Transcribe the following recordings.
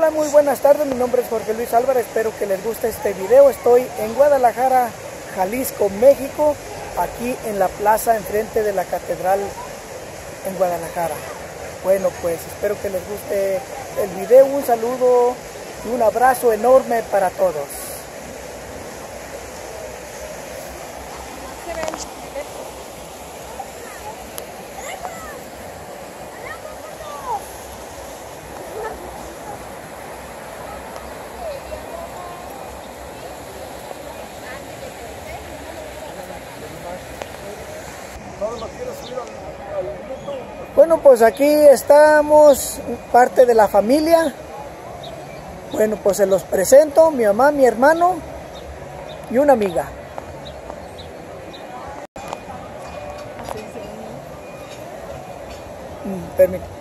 Hola, muy buenas tardes, mi nombre es Jorge Luis Álvarez, espero que les guste este video. Estoy en Guadalajara, Jalisco, México, aquí en la plaza enfrente de la catedral en Guadalajara. Bueno, pues espero que les guste el video, un saludo y un abrazo enorme para todos. Bueno, pues aquí estamos, parte de la familia. Bueno, pues se los presento, mi mamá, mi hermano y una amiga. Permítame.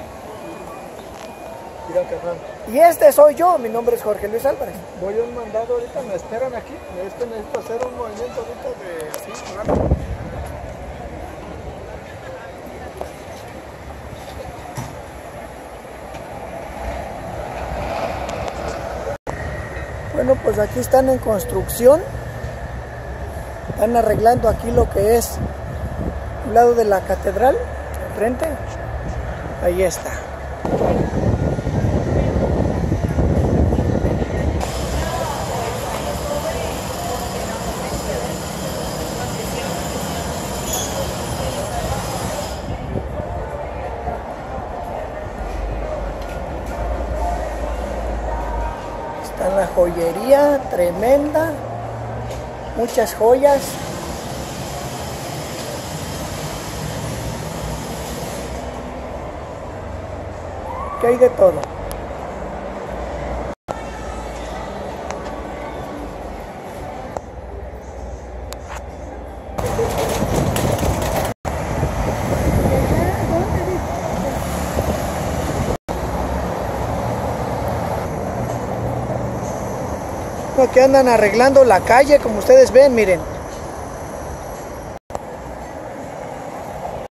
Y este soy yo, mi nombre es Jorge Luis Álvarez. Voy a un mandado ahorita, me esperan aquí. Necesito hacer un movimiento ahorita de así, rápido. Bueno, pues aquí están en construcción. Están arreglando aquí lo que es un lado de la catedral, enfrente. Ahí está. Está la joyería tremenda, muchas joyas. Que hay de todo. Aquí andan arreglando la calle, como ustedes ven, miren.